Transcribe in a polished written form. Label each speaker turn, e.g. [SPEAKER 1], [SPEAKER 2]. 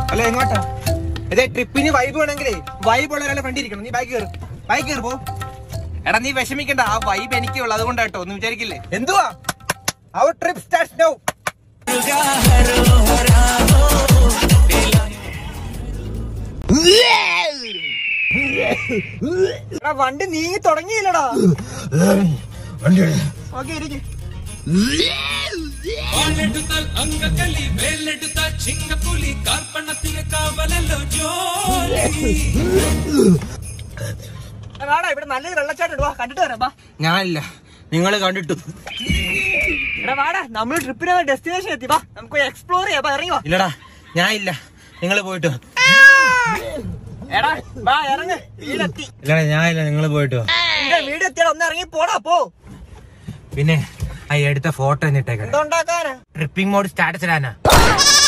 [SPEAKER 1] അല്ല എങ്ങോട്ടാ? ഇതേ ട്രിപ്പിന് വൈബ് വേണമെങ്കിലേ വൈബ് ഉള്ള ഒരാളെ ഫ്രണ്ട് ഇരിക്കണം. നീ ബൈക്ക് കയറി പോ. എടാ നീ വിഷമിക്കണ്ട, ആ വൈബ് എനിക്കുള്ളൂ, അതുകൊണ്ടാട്ടോ, ഒന്നും വിചാരിക്കില്ലേ. എന്തുവാ അവർ ട്രിപ്പ് സ്റ്റാർട്ട്സ് നൗ. വണ്ടി നീങ്ങി തുടങ്ങിയില്ലടാ. ഓക്കെ ഇരിക്കും. ഇവിടെ നല്ലൊരു വെള്ളച്ചാട്ടം ഇടുവാ, കണ്ടിട്ട് വരാം. ഞാനില്ല, നിങ്ങള് കണ്ടിട്ടു. എടാ വാടാ, നമ്മള് ട്രിപ്പിന് ഡെസ്റ്റിനേഷൻ എത്തി, വാ നമുക്ക് എക്സ്പ്ലോർ ചെയ്യാം, ഇറങ്ങി വാ. ഇല്ലടാ ഞാൻ ഇല്ല, നിങ്ങള് പോയിട്ട്. എടാ വാ ഇറങ്ങ്, വീടെത്തി. ഇല്ലടാ ഞാനില്ല, നിങ്ങള് പോയിട്ട്. വീടെത്തിയാ ഒന്ന് ഇറങ്ങി പോടാ പോ. പിന്നെ എടുത്ത ഫോട്ടോ എന്നിട്ടേക്കാം. Tripping mode status ഇടാനാ.